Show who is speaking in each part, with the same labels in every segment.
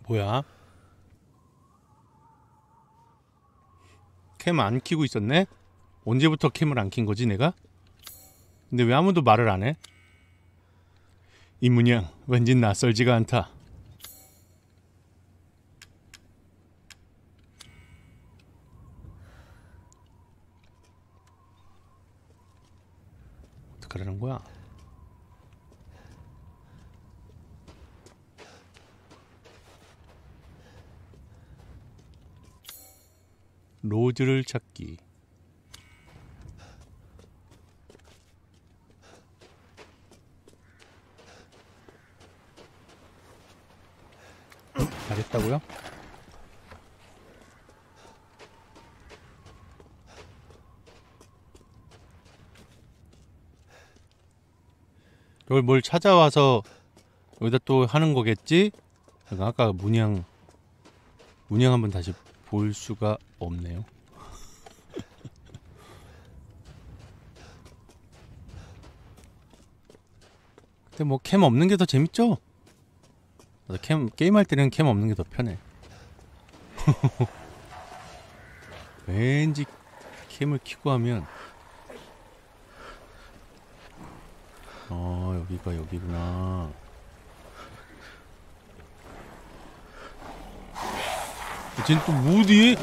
Speaker 1: 뭐야? 캠 안 켜고 있었네? 언제부터 캠을 안 킨 거지 내가? 근데 왜 아무도 말을 안 해? 이 문양 왠지 낯설지가 않다. 어떡하라는 거야? 로즈를 찾기. 잘했다고요? 이걸 뭘 찾아와서 여기다 또 하는 거겠지? 아까 문양 한번 다시 볼 수가 없네요. 근데 뭐 캠 없는 게 더 재밌죠? 게임할 때는 캠 없는 게 더 편해. 왠지 캠을 켜고 하면 여기가 여기구나. 쟤는 또 뭐지?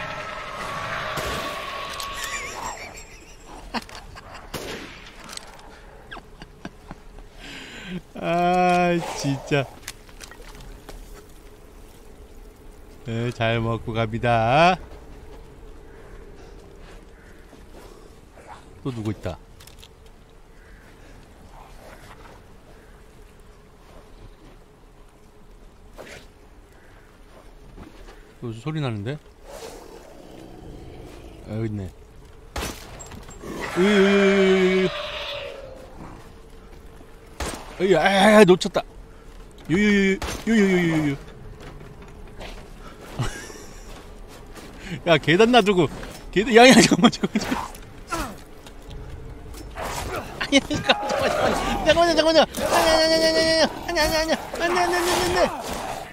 Speaker 1: 아 진짜. 네, 잘 먹고 갑니다. 또 누구 있다. 또 소리 나는데? 아, 여기 있네. 아, 놓쳤다. 유유유유유유유유. 야, 계단 놔두고. 계단, 야, 잠깐만. 아니, 잠깐만요. 아니.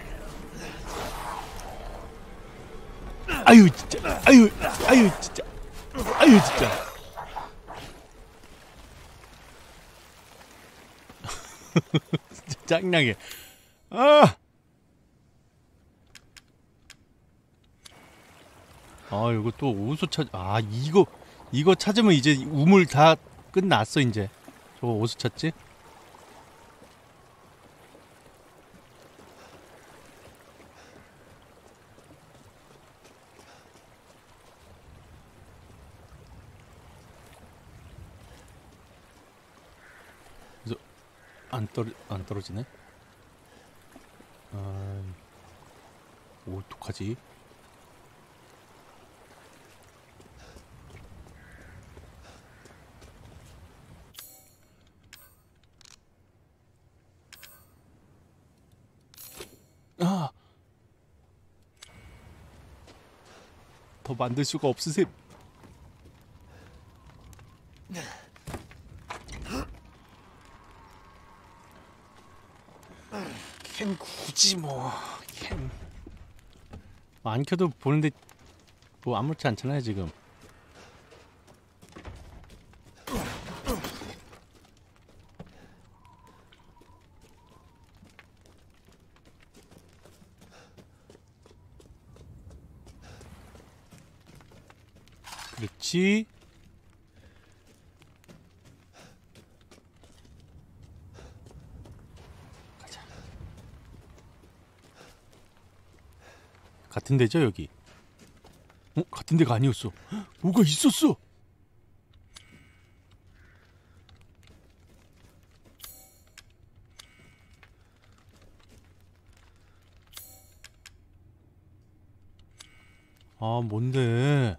Speaker 1: 아유, 진짜. 아유, 진짜. 진짜 짱나게. 이거 또 어디서 이거 찾으면 이제 우물 다 끝났어, 이제. 저거 어디서 찾지? 그래서 안 떨어지네? 어떡하지? 더 만들 수가 없으셈. 캠 굳이 캠 안 켜도 보는데 뭐 아무렇지 않잖아요 지금. 그렇지. 가자. 같은 데죠 여기? 같은 데가 아니었어. 뭐가 있었어. 아 뭔데?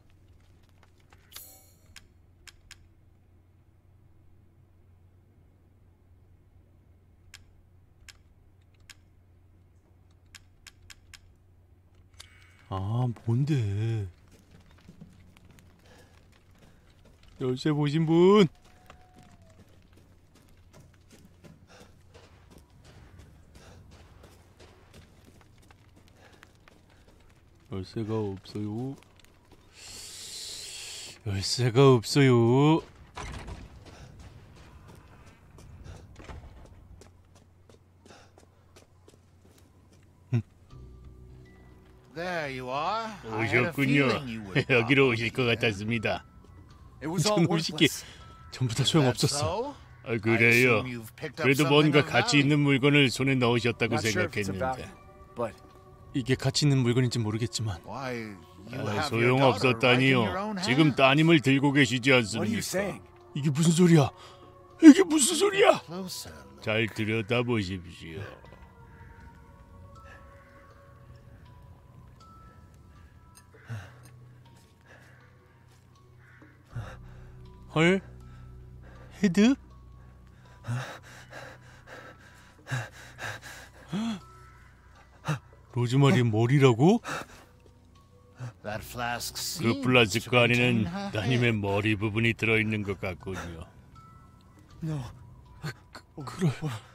Speaker 1: 아 뭔데? 열쇠 보신 분? 열쇠가 없어요. 열쇠가 없어요.
Speaker 2: There you are.
Speaker 1: 오셨군요. 여기로 오실 것 같았습니다. 전 솔직히 전부 다 소용없었어. 아, 그래요. 그래도 뭔가 가치 있는 물건을 손에 넣으셨다고 생각했는데. 이게 가치 있는 물건인지 모르겠지만 소용없었다니요. 지금 따님을 들고 계시지 않습니까? 이게 무슨 소리야? 이게 무슨 소리야? 잘 들여다보십시오. 헐? 헤드? 로즈마리 머리라고? 그 플라스크 안에는 따님의 머리 부분이 들어있는 것 같군요. 그래.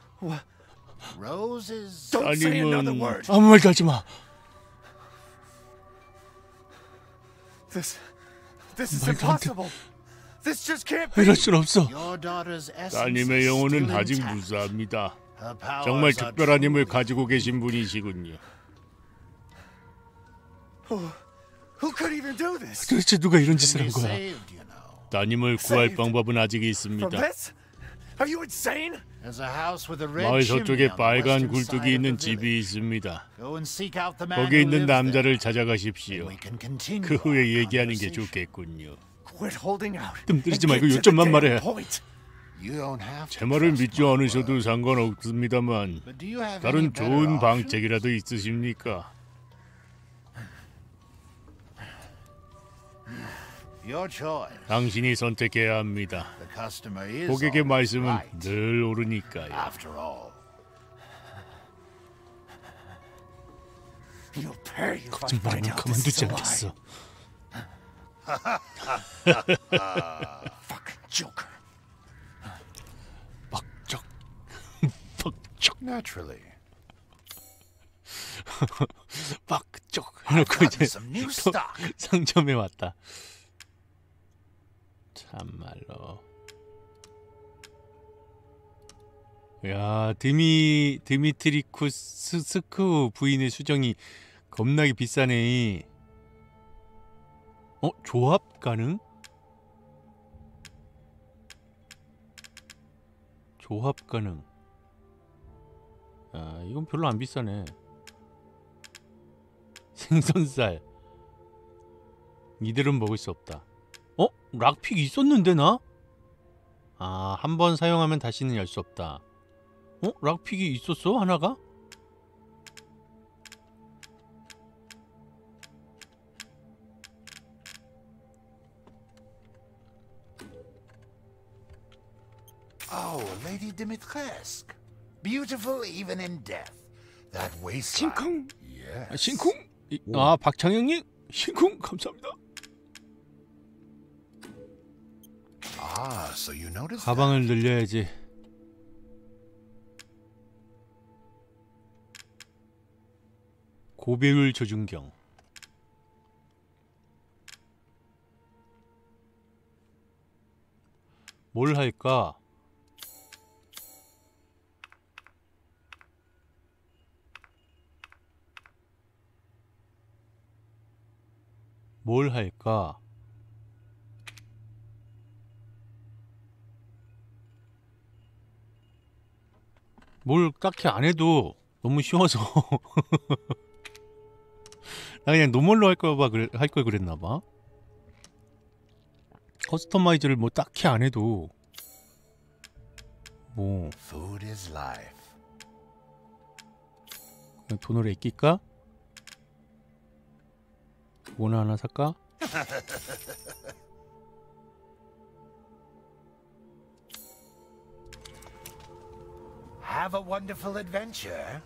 Speaker 1: 따님은 아무 말도 하지 마. 말도 안 돼. 이럴 순 없어. 따님의 영혼은 아직 무사합니다. 정말 특별한 힘을 가지고 계신 분이시군요. 도대체 누가 이런 짓을 한 거야? 따님을 구할 방법은 아직 있습니다. 마을 서쪽에 빨간 굴뚝이 있는 집이 있습니다. 거기 있는 남자를 찾아가십시오. 그 후에 얘기하는 게 좋겠군요. 뜸들이지 말고 요점만 말해. 제 말을 믿지 않으셔도 상관없습니다만 다른 좋은 방책이라도 있으십니까? 당신이 선택해야 합니다. 고객의 말씀은 늘 옳으니까요. 거짓말은 가만두지 않겠어. 빡적. 빡적. 빡적. 해놓고 이제 상점에 왔다. 참말로. 야, 드미트리쿠스 스크 부인의 수정이 겁나게 비싸네. 조합 가능? 조합 가능. 아, 이건 별로 안 비싸네. 생선살. 이들은 먹을 수 없다. 락픽 있었는데 나? 아, 한 번 사용하면 다시는 열 수 없다. 락픽이 있었어? 하나가?
Speaker 2: Lady Dimitrescu. Beautiful even in death. That waistline.
Speaker 1: 신쿵. Yes. 신쿵. 박창영님. 신쿵 감사합니다.
Speaker 2: So you noticed
Speaker 1: 가방을 늘려야지. 고배율 조준경. 뭘 할까? 뭘 할까? 뭘 딱히 안 해도 너무 쉬워서 나 그냥 노멀로 할 걸 그랬나 봐. 커스터마이즈를 뭐 딱히 안 해도 뭐
Speaker 2: Food is life.
Speaker 1: 그냥 돈을 아낄까? 그거나 하나 살까?
Speaker 2: Have a wonderful adventure.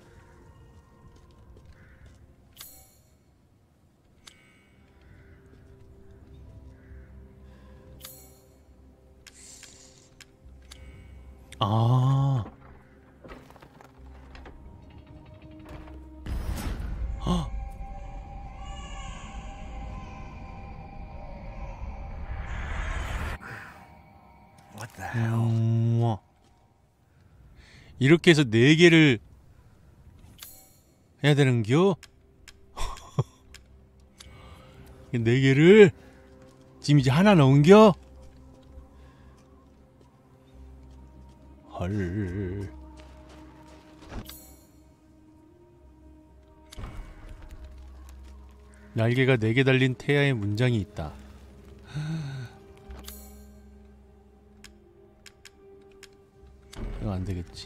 Speaker 1: 아. 헉.
Speaker 2: What the hell?
Speaker 1: 이렇게 해서 4개를 해야 되는겨? 4개를 지금 이제 하나 넣은겨? 헐. 날개가 4개 달린 태야의 문장이 있다. 이거 안 되겠지.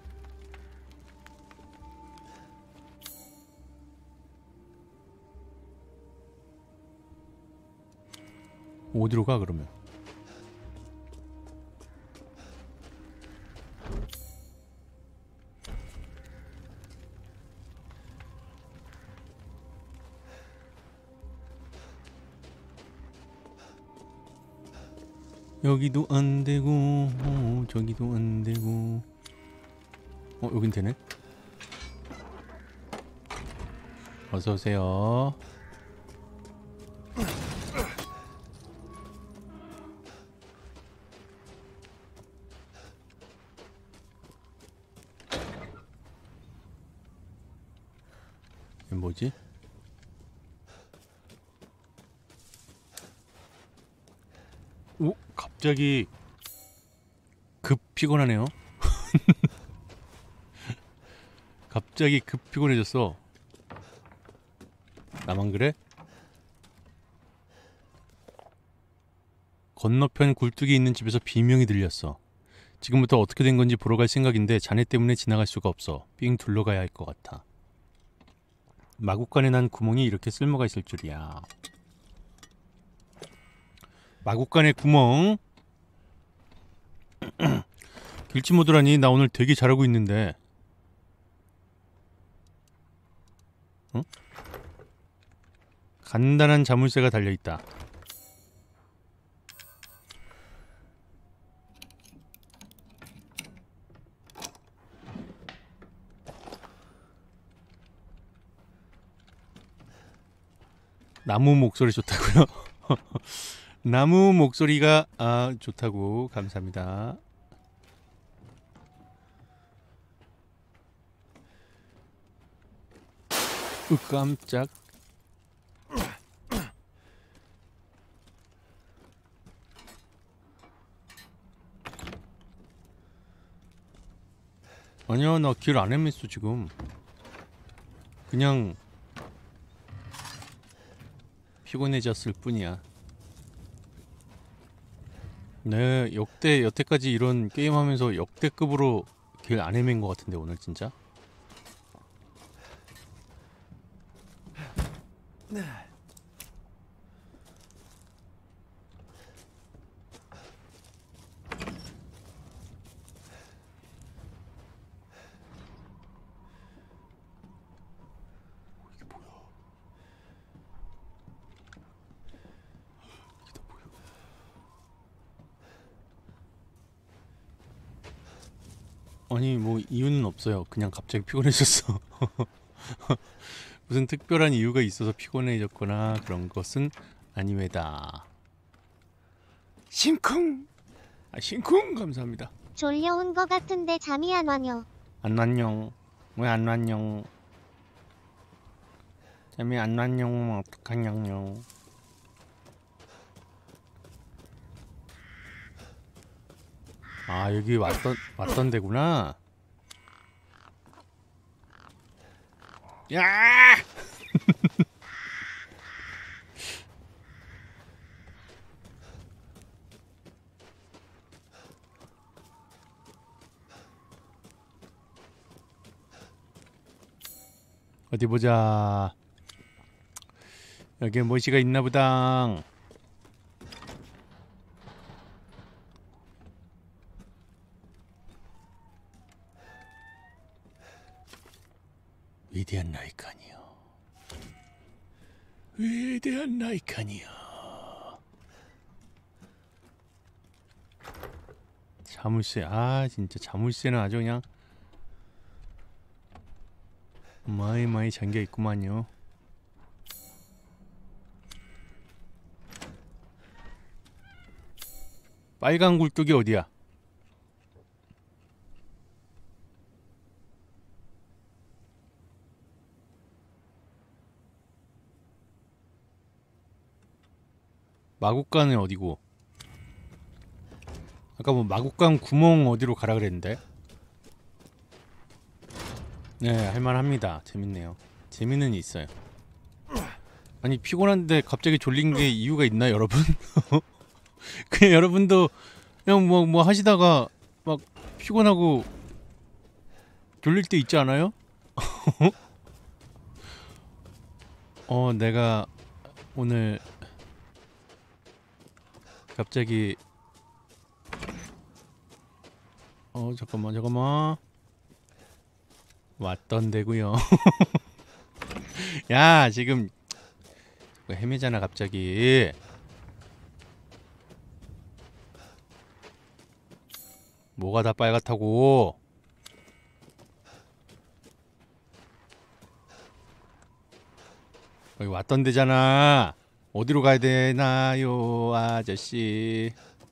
Speaker 1: 어디로 가 그러면? 여기도 안 되고 저기도 안 되고. 여긴 되네. 어서 오세요. 이게 뭐지? 오, 갑자기 급 피곤하네요. 갑자기 급 피곤해졌어. 나만 그래? 건너편 굴뚝이 있는 집에서 비명이 들렸어. 지금부터 어떻게 된 건지 보러 갈 생각인데 자네 때문에 지나갈 수가 없어. 삥 둘러가야 할 것 같아. 마구간에 난 구멍이 이렇게 쓸모가 있을 줄이야. 마구간에 구멍. 길치 모드라니 나 오늘 되게 잘하고 있는데. 응? 간단한 자물쇠가 달려있다. 나무 목소리 좋다고요? 나무 목소리가 좋다고. 감사합니다. 깜짝. 아니야, 나 길 안 헤맸어 지금. 그냥 피곤해졌을 뿐이야. 네, 여태까지 이런 게임 하면서 역대급으로 길 안 헤맨 것 같은데 오늘 진짜. 아니 뭐 이유는 없어요. 그냥 갑자기 피곤해졌어. 무슨 특별한 이유가 있어서 피곤해졌거나 그런 것은 아니외다. 심쿵! 심쿵! 감사합니다.
Speaker 3: 졸려온 거 같은데 잠이 안 와요.
Speaker 1: 안 왔뇽. 왜 안 왔뇽. 잠이 안 왔뇽. 어떡하뇽. 여기 왔던 데구나. 야! 어디 보자. 여기에 뭐시가 있나 보다. 위대한 라이칸이여. 위대한 라이칸이여. 자물쇠. 진짜 자물쇠는 아주 그냥 많이 잠겨 있구만요. 빨간 굴뚝이 어디야? 마구간은 어디고? 아까 뭐 마구간 구멍 어디로 가라 그랬는데? 네, 할만합니다. 재밌네요. 재미는 있어요. 아니 피곤한데 갑자기 졸린 게 이유가 있나 여러분? 그냥 여러분도 그냥 뭐 하시다가 막 피곤하고 졸릴 때 있지 않아요? 내가 오늘 갑자기 잠깐만 왔던 데구요. 야 지금 헤매잖아 갑자기. 뭐가 다 빨갛다고. 여기 왔던 데잖아. 어디로 가야 되나요 아저씨.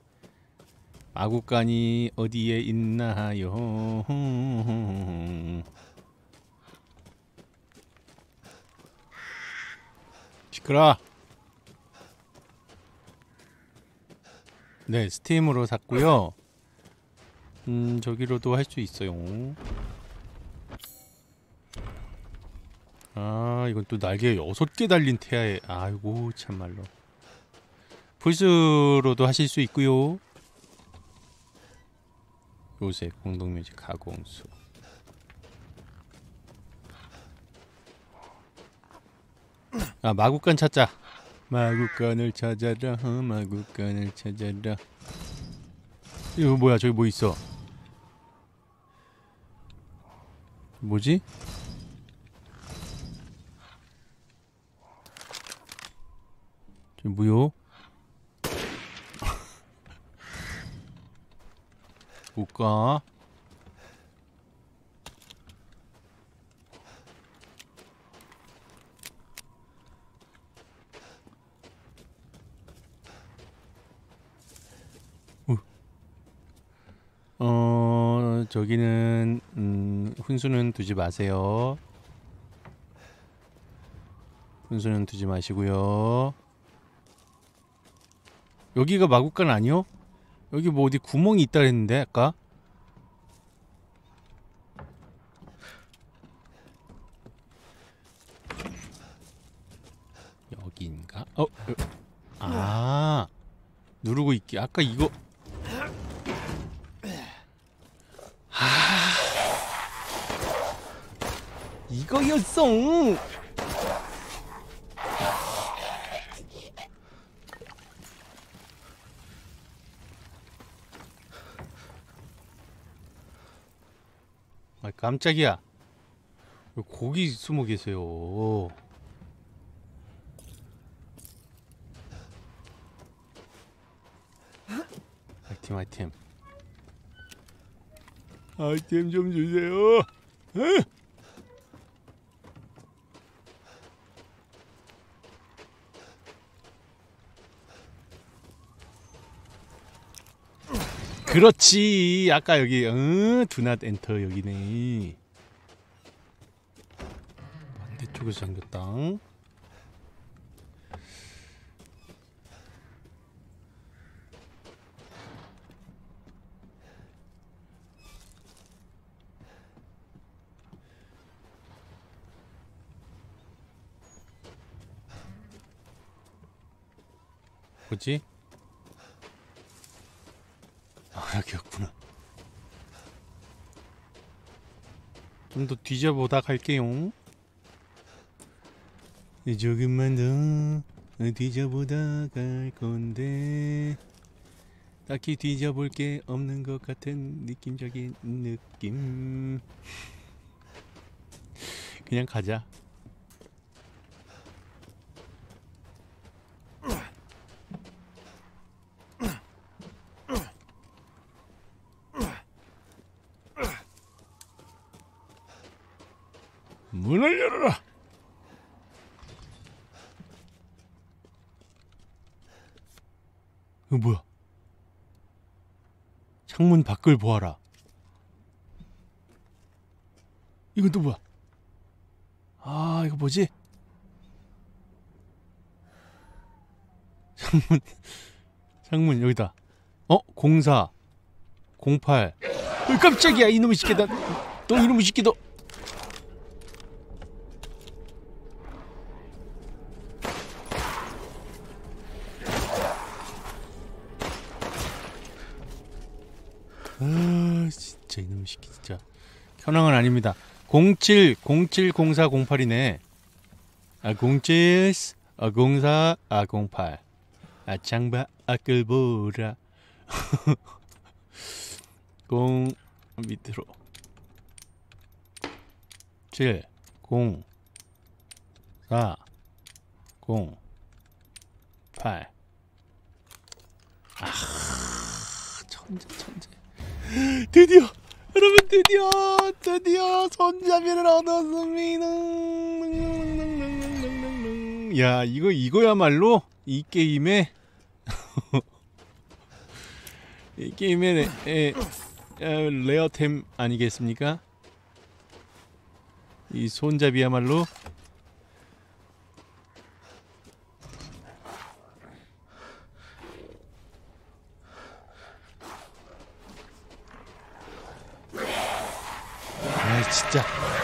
Speaker 1: 마구간이 어디에 있나요. 시끄러. 네 스팀으로 샀고요. 저기로도 할 수 있어요. 아 이건 또 날개 6개 달린 태아에 아이고 참말로. 플스로도 하실 수 있고요. 요새 공동묘지 가공수. 아 마구간 찾자. 마구간을 찾아라. 마구간을 찾아라. 이거 뭐야? 저기 뭐 있어? 뭐지? 저기 뭐요? 볼까? 저기는 훈수는 두지 마세요. 훈수는 두지 마시고요. 여기가 마구간 아니요? 여기 뭐 어디 구멍이 있다 그랬는데 아까? 여기인가? 아 누르고 있기. 아까 이거 이거였어. 아 깜짝이야. 왜 거기 숨어 계세요? 아이템 아이템 좀 주세요. 그렇지. 아까 여기 Do not enter 여기네. 반대쪽에서 잠겼다. 뭐지? 아 여기였구나. 좀 더 뒤져보다 갈게요. 조금만 더 뒤져보다 갈 건데 딱히 뒤져볼 게 없는 것 같은 느낌적인 느낌. 그냥 가자. 문을 열어라. 이거 뭐야? 창문 밖을 보아라. 이건 또 뭐야? 아, 이거 뭐지? 창문 여기다. 04 08. 깜짝이야, 이놈의 새끼다. 너 이놈의 새끼 너. 아, 진짜 이놈의 새끼 진짜. 현황은 아닙니다. 07 04 08이네. 07 04 08. 창밖을 보라. 0 밑으로 7 0 4 0 8. 천재. 드디어 여러분, 드디어 손잡이를 얻었습니다. 야, 이거야말로 이 게임의 이 게임의 레어템 아니겠습니까? 이 손잡이야말로. 아, 진짜.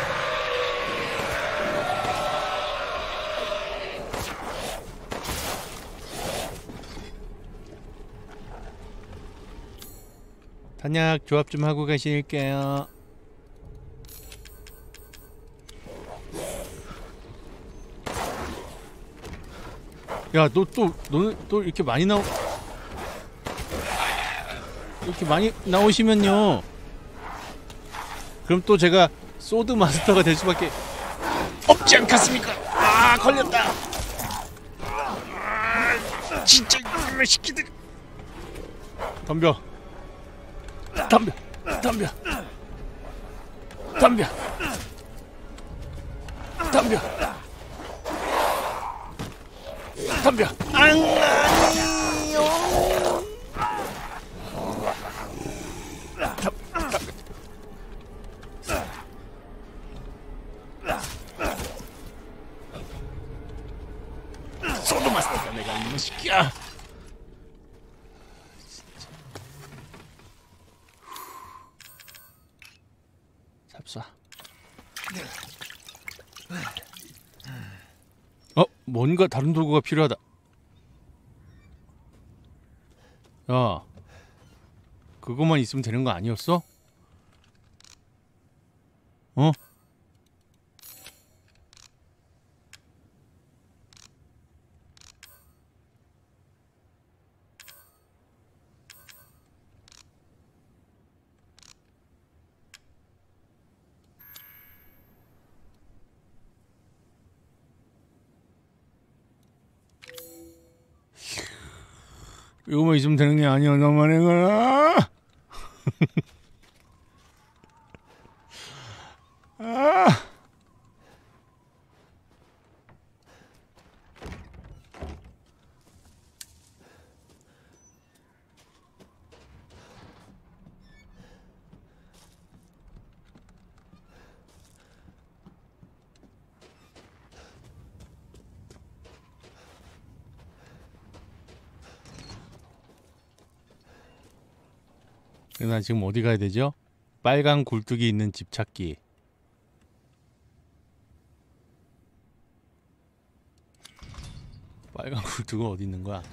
Speaker 1: 단약 조합 좀 하고 가실게요. 야, 너는 또 이렇게 많이 나오시면요, 그럼 또 제가 소드 마스터가 될 수밖에 없지 않겠습니까? 아, 걸렸다. 진짜 이놈의 새끼들. 덤벼. 아니요. 소드 마스터가 내가 이놈의 새끼야. 잡쏴. 뭔가 다른 도구가 필요하다. 야, 그것만 있으면 되는 거 아니었어? 이거만 있으면 되는 게 아니었단 말이야. 나 지금 어디 가야 되죠? 빨간 굴뚝이 있는 집 찾기. 빨간 굴뚝은 어디 있는 거야?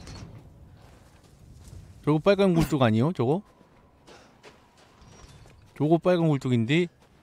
Speaker 1: 저거 빨간 굴뚝 아니요? 저거 빨간 굴뚝인데?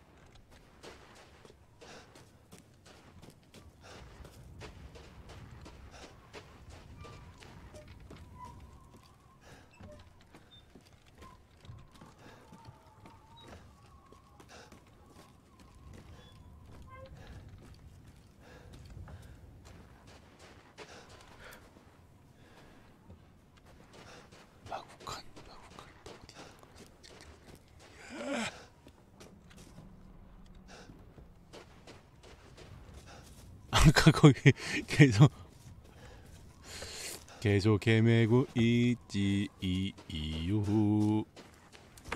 Speaker 1: 아까 거기 계속 헤매고 있지 이유.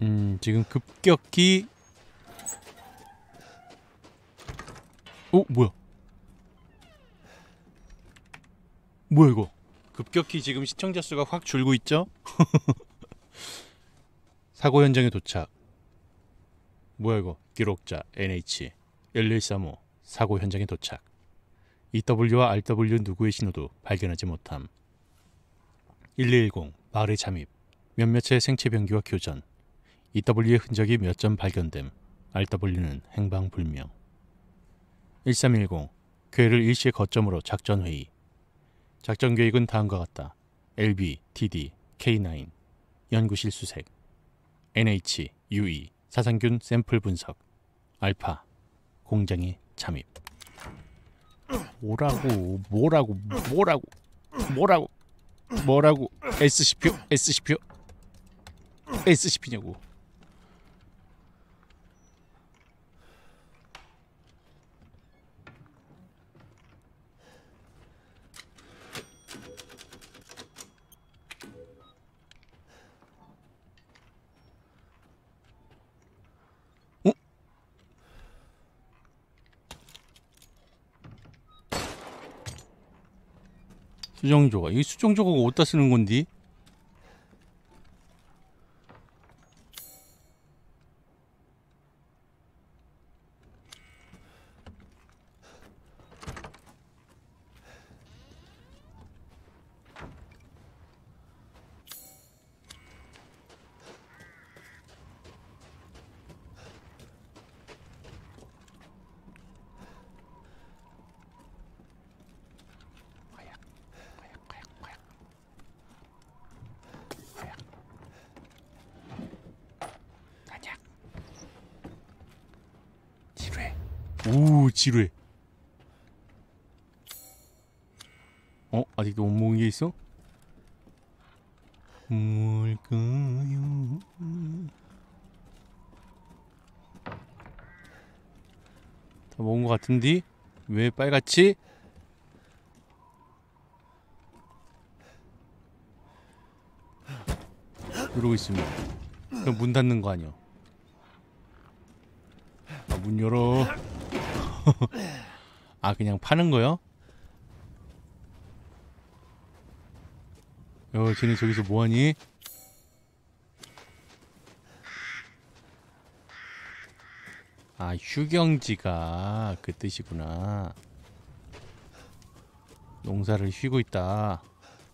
Speaker 1: 지금 급격히 뭐야? 뭐야 이거? 급격히 지금 시청자 수가 확 줄고 있죠? 사고 현장에 도착. 뭐야 이거? 기록자 NH 1135 사고 현장에 도착. EW와 RW 누구의 신호도 발견하지 못함. 1210 마을에 잠입. 몇몇의 생체 병기와 교전. EW의 흔적이 몇 점 발견됨. RW는 행방불명. 1310 괴를 일시의 거점으로 작전회의. 작전 계획은 다음과 같다. LB, TD, K9 연구실 수색. NH, UE 사상균 샘플 분석. 알파 공장에 잠입. 뭐라고 SCP냐고. 수정조각. 이 수정조각 어디다 쓰는 건디? 오, 지뢰. 아직도 못 먹은 게 있어? 뭘까요? 다 먹은 것 같은데? 왜 빨갛지? 이러고 있으면 그럼 문 닫는 거 아니야? 문 열어. 아, 그냥 파는 거요? 쟤네 저기서 뭐하니? 아, 휴경지가 그 뜻이구나. 농사를 쉬고 있다.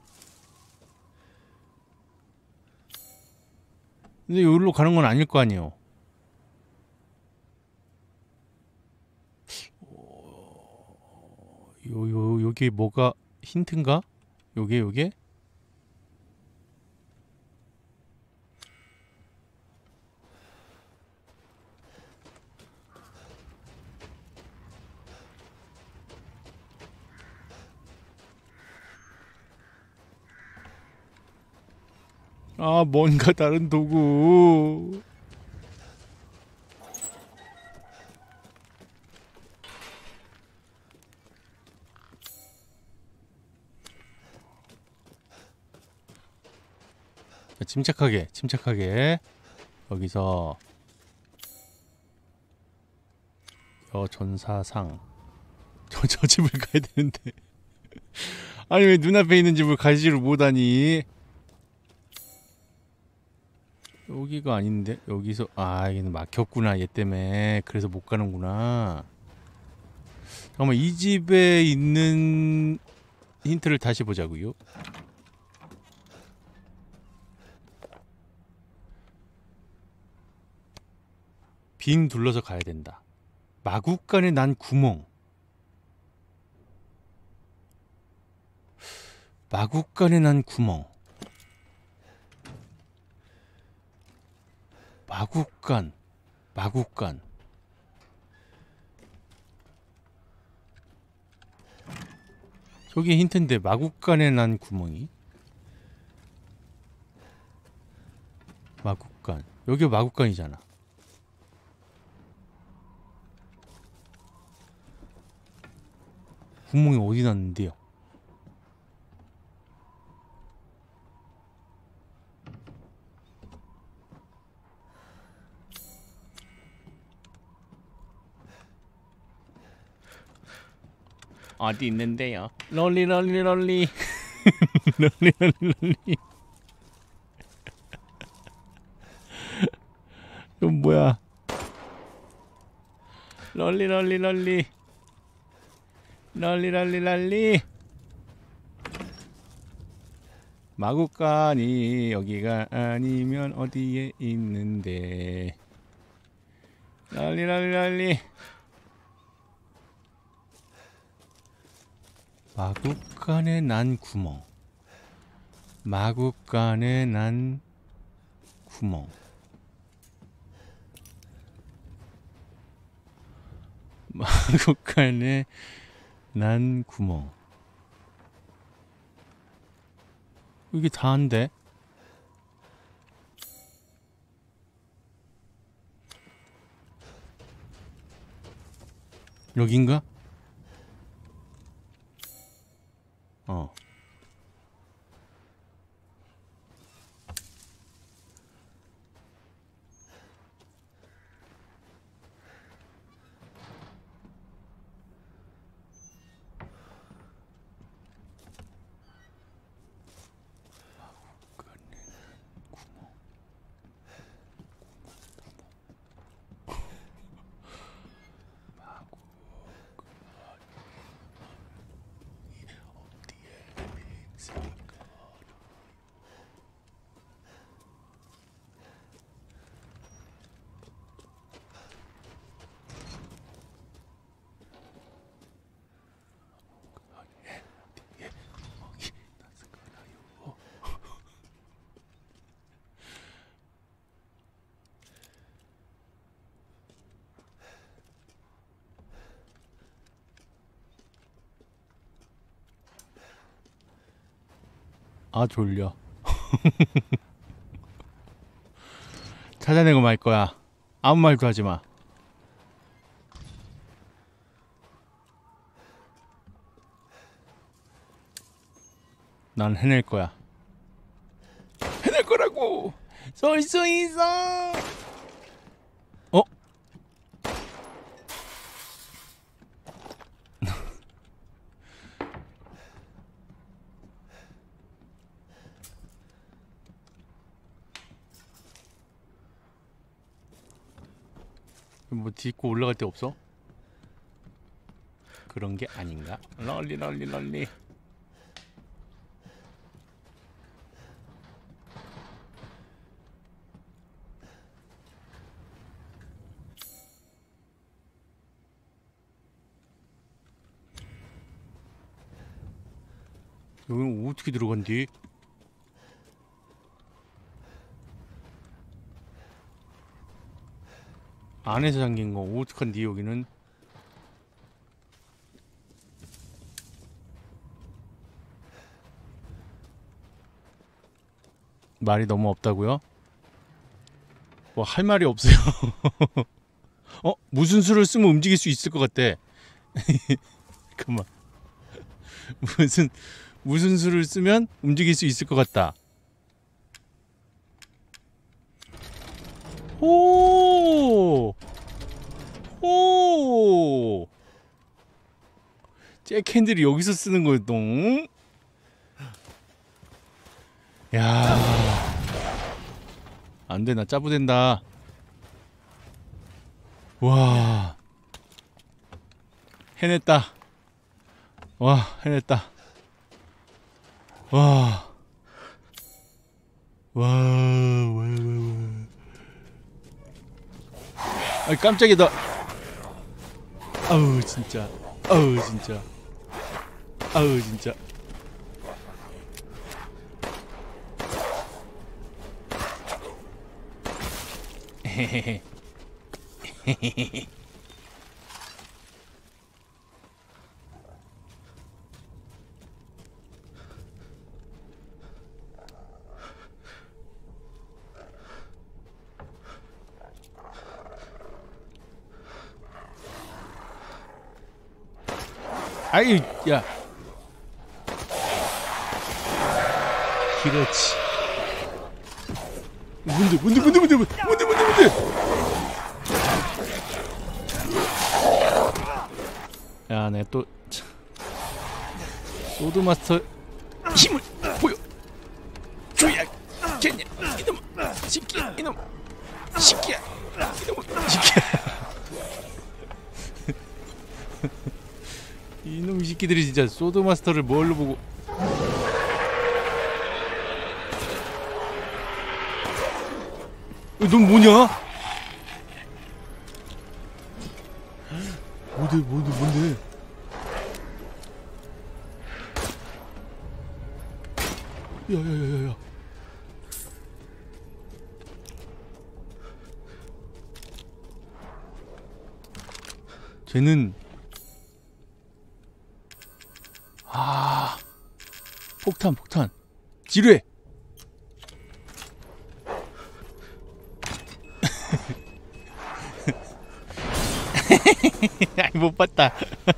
Speaker 1: 근데 여기로 가는 건 아닐 거 아니에요. 여기 뭐가 힌트인가? 요게? 아, 뭔가 다른 도구. 침착하게 여기서 전사상 저 집을 가야 되는데 아니 왜 눈앞에 있는 집을 가지를 못하니? 여기가 아닌데 여기서 여기는 막혔구나. 얘 때문에. 그래서 못 가는구나. 잠깐만, 이 집에 있는 힌트를 다시 보자고요. 빙 둘러서 가야 된다. 마구간에 난 구멍. 마구간에 난 구멍. 마구간. 저게 힌트인데 마구간에 난 구멍이? 마구간. 여기가 마구간이잖아. 구멍이 어디 났는데요? 어디 있는데요? 롤리 롤리 롤리 롤리 롤리 롤리. 이건 뭐야? 롤리 롤리 롤리 롤리 롤리 롤리. 마구간이 여기가 아니면 어디에 있는데. 롤리 롤리 롤리. 마구간에 난 구멍. 마구간에 난 구멍. 마구간에 난 구멍. 이게 다인데? 여긴가? 아 졸려. 찾아내고 말 거야. 아무 말도 하지 마. 난 해낼 거야. 해낼 거라고. 쏠 수 있어. 어? 뭐 딛고 올라갈 데 없어? 그런 게 아닌가? 럴리 럴리 럴리. 여기는 어떻게 들어간디? 안에서 잠긴 거 어떡한디 여기는? 말이 너무 없다고요? 뭐 할 말이 없어요. 무슨 수를 쓰면 움직일 수 있을 것 같대. 그만. 무슨 수를 쓰면 움직일 수 있을 것 같다. 오! 오! 잭핸들이 여기서 쓰는 거였동. 야. 안 돼, 나 짜부된다. 와. 해냈다. 와, 해냈다. 와. 와. 아, 깜짝이야, 나. 아우, 진짜. 아우, 진짜. 아우, 진짜. 헤헤헤. 헤헤헤. 아이, 야. 그렇지. 뭔데. 야, 내 또 소드마스터 힘을 보여 줘야 겠냐 이놈 새끼야 이놈 새끼야 이놈 새끼야 이놈 새끼들이 진짜 소드마스터를 뭘로 보고 넌 뭐냐? 뭔데? 야야야야야. 쟤는 폭탄 지뢰. 못 봤다.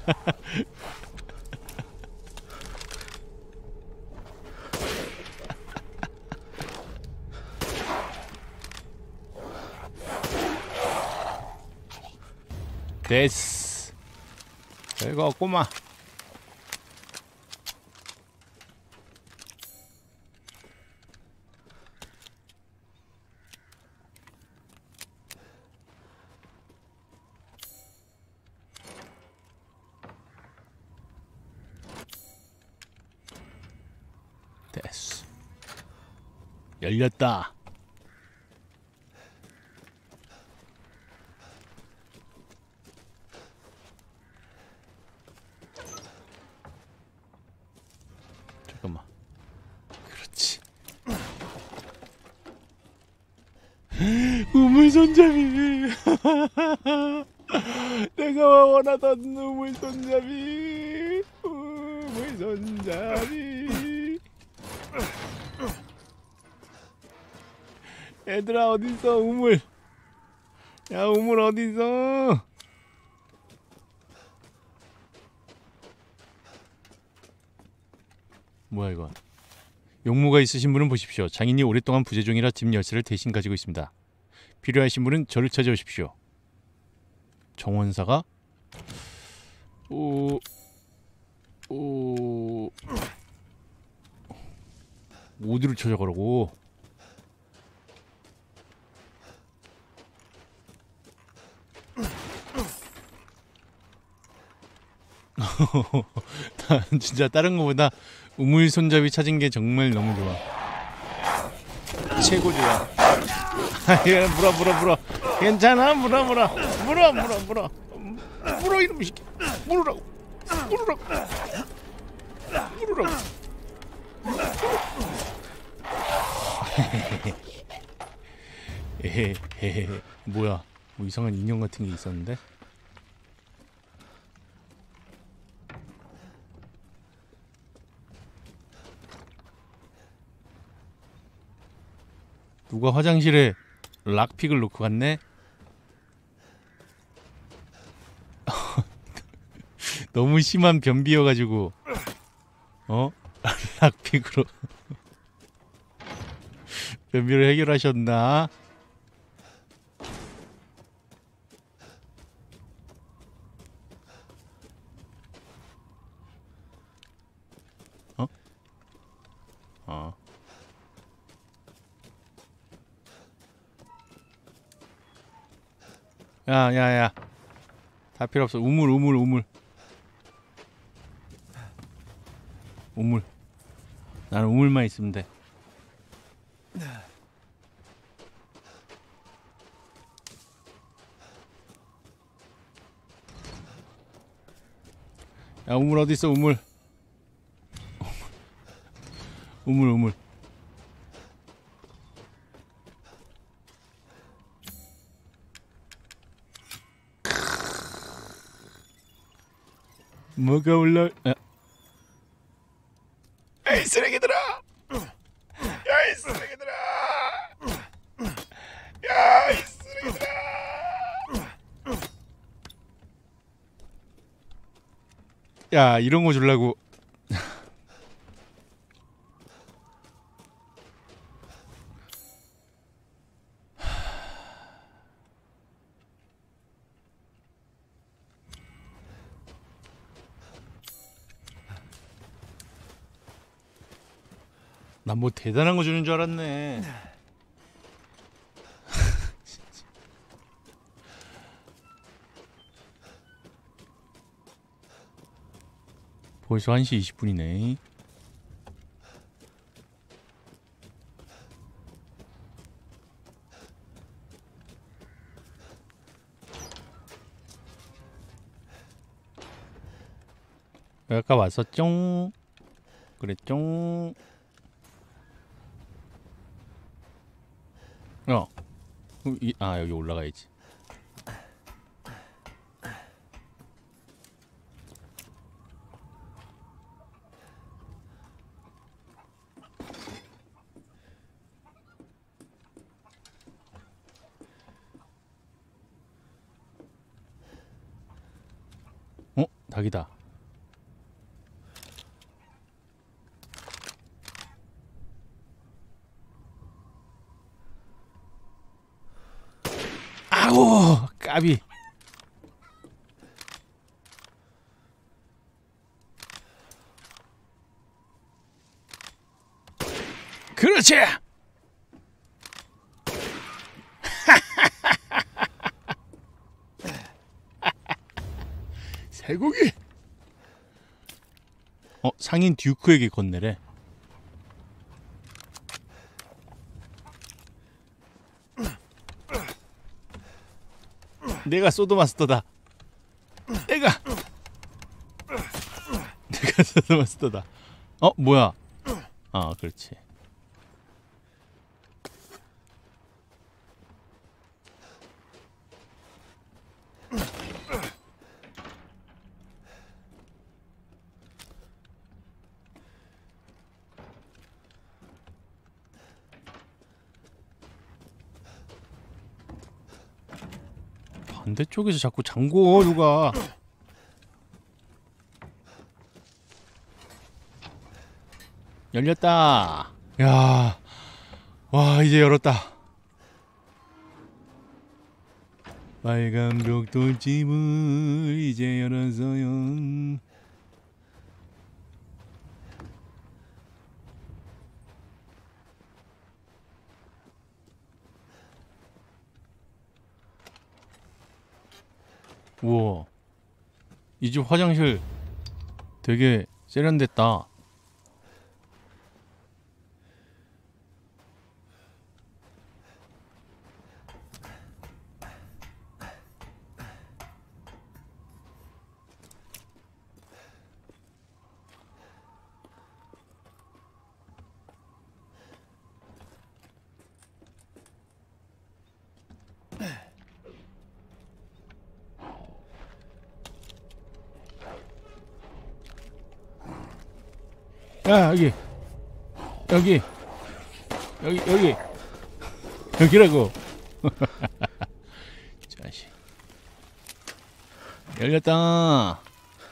Speaker 1: 됐어. 별거 없구만. 됐어. 열렸다. 잠깐만. 그렇지. 우물손잡이. 내가 원하던 우물손잡이. 우물손잡이. 얘들아 어딨어 우물. 야 우물 어딨어. 뭐야 이거. 용무가 있으신 분은 보십시오. 장인이 오랫동안 부재 중이라 집 열쇠를 대신 가지고 있습니다. 필요하신 분은 저를 찾아오십시오. 정원사가 어디를 찾아가라고? 난 진짜 다른 거보다 우물 손잡이 찾은 게 정말 너무 좋아. 최고 좋아. 물어. 괜찮아, 물어 이놈의 새끼. 물으라고. 에헤헤. 뭐야? 뭐 이상한 인형 같은 게 있었는데? 누가 화장실에 락픽을 놓고 갔네? 너무 심한 변비여가지고 락픽으로 변비를 해결하셨나? 야야야 다 필요 없어. 우물 나는 우물만 있으면 돼. 야 우물 어딨어 우물. 우물 뭐가 올라? 야이 쓰레기들아! 야이 쓰레기들아! 야이 쓰레기들아! 야 이런 거 주려고. 난 뭐 대단한 거 주는 줄 알았네. 벌써 1시 20분이네. 아까 왔었죠? 그랬죠? 여기 올라가야지. 닭이다. 아우, 까비. 그렇지. 쇠고기. 상인 듀크에게 건네래. 내가 소드마스터다. 내가 소드마스터다. 뭐야? 그렇지. 반대쪽에서 자꾸 잠궈 누가. 열렸다. 야, 와 이제 열었다. 빨간 벽 돌집을 이제 열었어요. 우와, 이 집 화장실 되게 세련됐다. 야, 여기라고. 자식. 열렸다.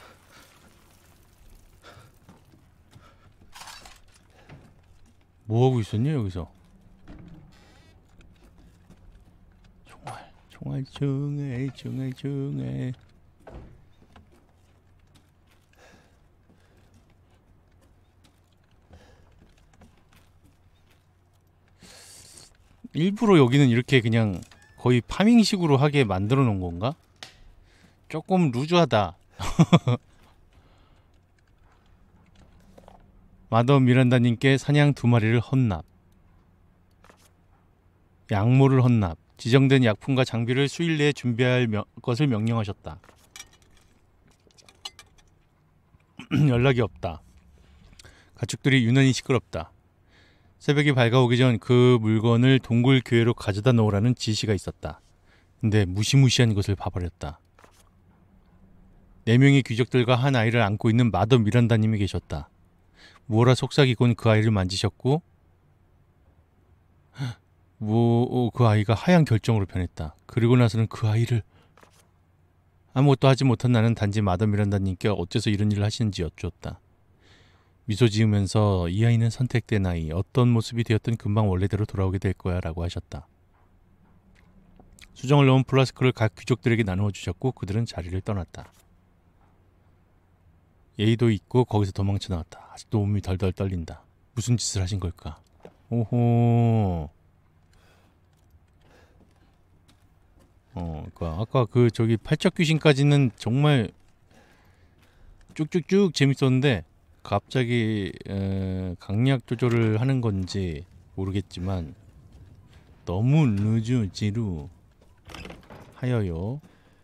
Speaker 1: 뭐 하고 있었냐 여기서? 총알. 일부러 여기는 이렇게 그냥 거의 파밍식으로 하게 만들어 놓은 건가? 조금 루즈하다. 마더 미란다님께 사냥 2마리를 헌납. 약모를 헌납. 지정된 약품과 장비를 수일 내에 준비할 것을 명령하셨다. 연락이 없다. 가축들이 유난히 시끄럽다. 새벽이 밝아오기 전 그 물건을 동굴 교회로 가져다 놓으라는 지시가 있었다. 근데 무시무시한 것을 봐버렸다. 4명의 귀족들과 한 아이를 안고 있는 마더 미란다님이 계셨다. 무어라 속삭이곤 그 아이를 만지셨고 그 아이가 하얀 결정으로 변했다. 그리고 나서는 그 아이를... 아무것도 하지 못한 나는 단지 마더 미란다님께 어째서 이런 일을 하시는지 여쭈었다. 미소 지으면서 이 아이는 선택된 아이, 어떤 모습이 되었든 금방 원래대로 돌아오게 될 거야 라고 하셨다. 수정을 넣은 플라스크를 각 귀족들에게 나누어 주셨고 그들은 자리를 떠났다. 예의도 있고 거기서 도망쳐 나왔다. 아직도 몸이 덜덜 떨린다. 무슨 짓을 하신 걸까? 오호. 아까 그 저기 팔척 귀신까지는 정말 쭉쭉쭉 재밌었는데 갑자기 강약 조절을 하는 건지 모르겠지만 너무 늦어지루 하여요.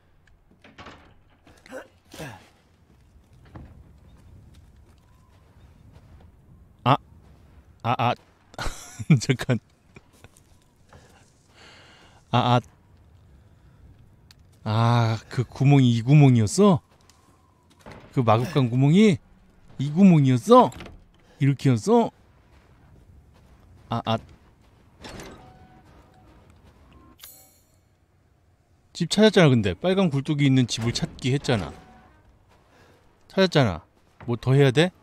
Speaker 1: 잠깐. 그 구멍이 이 구멍이었어? 그 마구간 구멍이 이 구멍이었어? 이렇게였어? 집 찾았잖아. 근데 빨간 굴뚝이 있는 집을 찾기 했잖아. 찾았잖아. 뭐 더 해야 돼?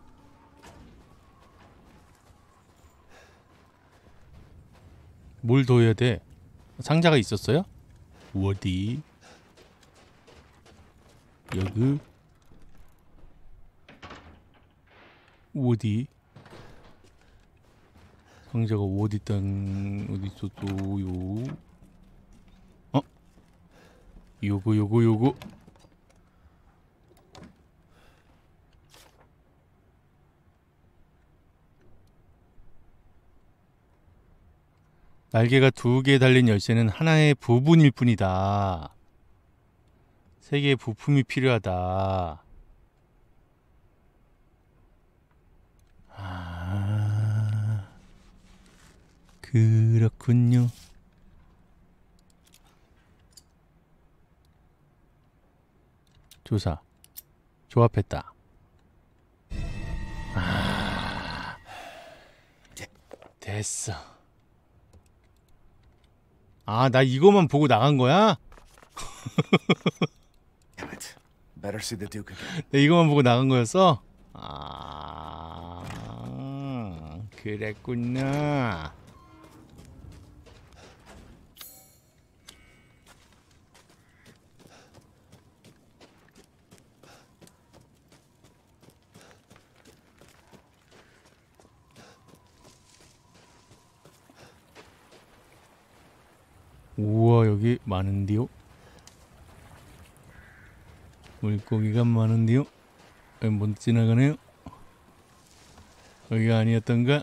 Speaker 1: 뭘 더 해야 돼? 상자가 있었어요? 어디? 여기? 어디? 상자가 어디 있었어요? 요거. 날개가 2개 달린 열쇠는 하나의 부분일 뿐이다. 3개의 부품이 필요하다. 그렇군요. 조사. 조합했다. 됐어. 나 이거만 보고 나간 거야? 내 이거만 보고 나간 거였어? 그랬구나. 우와, 여기 많은데요? 물고기가 많은데요? 못 지나가네요? 여기가 아니었던가?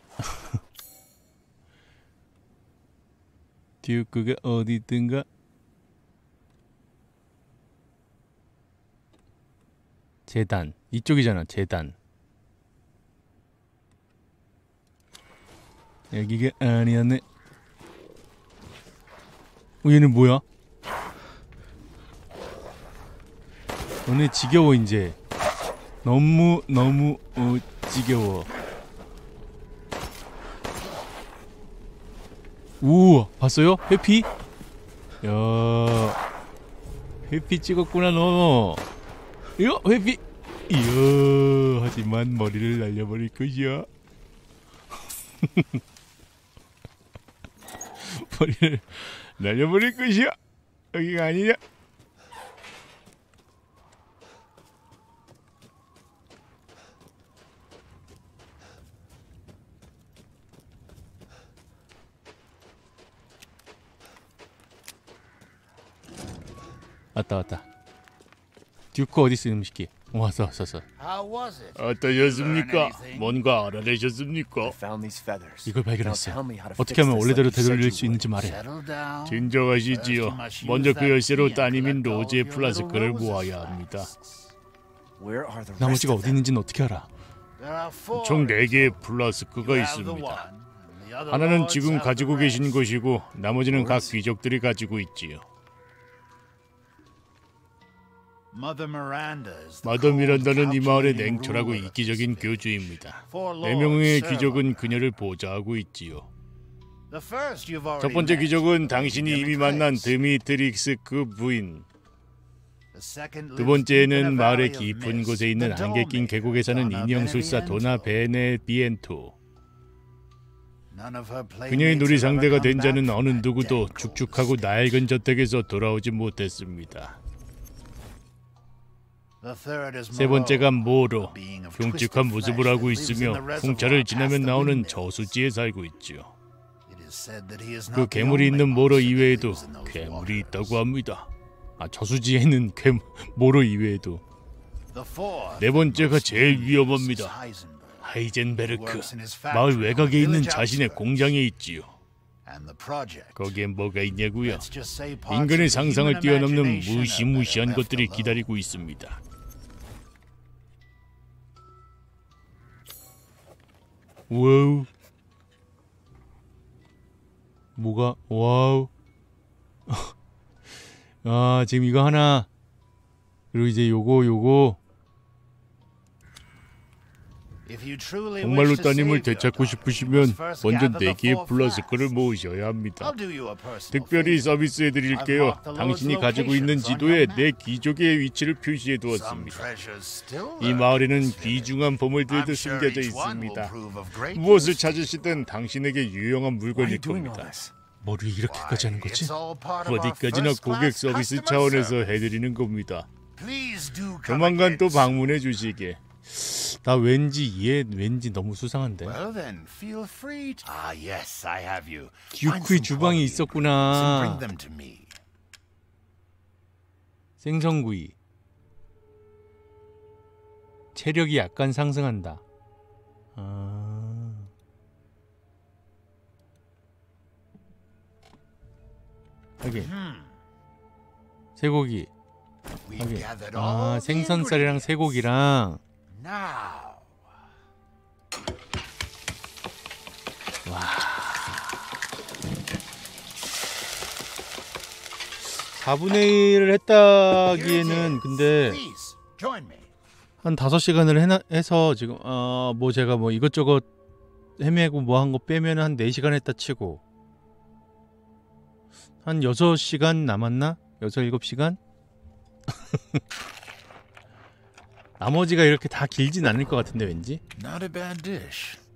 Speaker 1: 듀크가 어디 있던가? 재단. 이쪽이잖아, 재단. 여기가 아니었네. 얘는 뭐야? 너네 지겨워 이제. 너무 지겨워. 우와, 봤어요? 회피? 야, 회피 찍었구나 너. 이거 회피. 이야, 하지만 머리를 날려버릴 것이야. 머리를 날려버릴 것이야. 여기가 아니냐? 왔다. 듀크 어디 있어, 음식기? 왔어. 어떠셨습니까? 뭔가 알아내셨습니까? 이걸 발견했어요. 어떻게 하면 원래대로 되돌릴 수 있는지 말해. 진정하시지요. 먼저 그 열쇠로 따님인 로즈의 플라스크를 모아야 합니다. 나머지가 어디 있는지는 어떻게 알아? 총 4개의 플라스크가 있습니다. 하나는 지금 가지고 계신 것이고 나머지는 각 귀족들이 가지고 있지요. 마더 미란다는 이 마을의 냉철하고 이기적인 교주입니다. 4명의 귀족은 그녀를 보좌하고 있지요. 첫 번째 귀족은 당신이 이미 만난 드미트릭스 그 부인. 두 번째는 마을의 깊은 곳에 있는 안개 낀 계곡에 사는 인형술사 도나 베네비엔토. 그녀의 놀이 상대가 된 자는 어느 누구도 축축하고 낡은 저택에서 돌아오지 못했습니다. 세 번째가 모로, 흉측한 모습을 하고 있으며 풍차를 지나면 나오는 저수지에 살고 있죠. 그 괴물이 있는 모로 이외에도 괴물이 있다고 합니다. 저수지에 있는 모로 이외에도. 네 번째가 제일 위험합니다. 하이젠베르크, 마을 외곽에 있는 자신의 공장에 있지요. 거기엔 뭐가 있냐고요? 인간의 상상을 뛰어넘는 무시무시한 것들이 기다리고 있습니다. 와우. 뭐가? 와우. 지금 이거 하나. 그리고 이제 요거. 정말로 따님을 되찾고 싶으시면 먼저 4개의 플라스크를 모으셔야 합니다. 특별히 서비스해드릴게요. 당신이 가지고 있는 지도에 내 귀족의 위치를 표시해두었습니다. 이 마을에는 귀중한 보물들도 숨겨져 있습니다. 무엇을 찾으시든 당신에게 유용한 물건일 겁니다. 뭐를 이렇게까지 하는 거지? 어디까지나 고객 서비스 차원에서 해드리는 겁니다. 조만간 또 방문해 주시게. 나 왠지 너무 수상한데. 듀크의 주방이 있었구나. 생선구이. 체력이 약간 상승한다. 여기 쇠고기. 여기. 생선살이랑 쇠고기랑. 와. 4분의 1을 했다기에는 근데 한 5시간을 해서 지금 뭐 제가 뭐 이것저것 헤매고 뭐 한 거 빼면 한 4시간 했다 치고 한 6시간 남았나? 6-7시간? 나머지가 이렇게 다 길진 않을 것 같은데 왠지? Not a bad dish.